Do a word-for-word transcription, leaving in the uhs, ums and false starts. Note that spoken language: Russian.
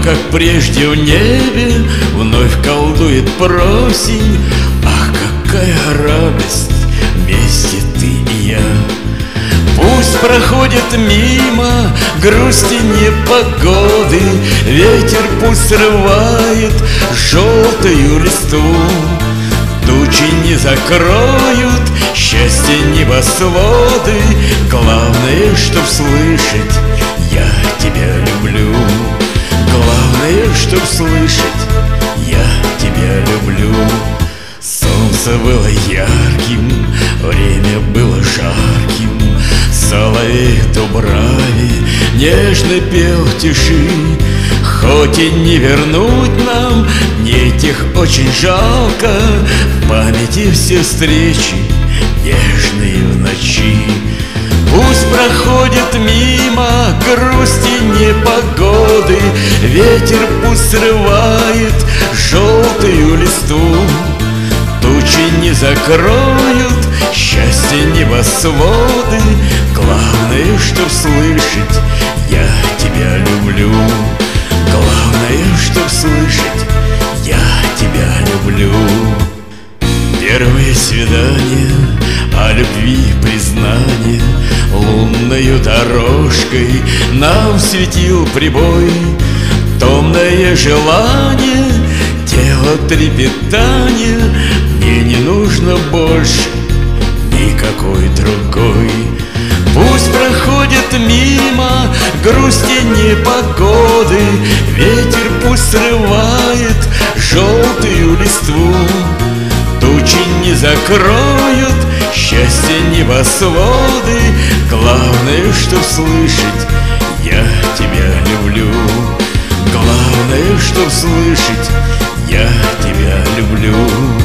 как прежде в небе вновь колдует просень. Ах, какая радость вместе ты и я! Пусть проходит мимо грусти непогоды, ветер пусть срывает желтую листву. Тучи не закроют счастье небосводы, главное, чтоб слышать: я тебя люблю. Главное, чтоб слышать: я тебя люблю. Солнце было ярким, время было жарким, соловей в дубраве нежно пел в тиши. Хоть и не вернуть нам мне этих очень жалко, в памяти все встречи нежные в ночи. Пусть проходит мимо грусти непогоды, ветер пусть срывает желтую листву. Тучи не закроют счастье небосводы, главное, чтоб слышать: я тебя люблю. Главное, чтоб слышать: я тебя люблю. Первое свидание, о любви признание, лунною дорожкой нам светил прибой. Томное желание, тело трепетание, мне не нужно больше никакой другой. Пусть проходит мимо грусти непогоды, ветер пусть срывает желтую листву. Тучи не закроют счастье небосводы, главное, чтоб слышать: я тебя люблю. Главное, чтоб слышать: я тебя люблю.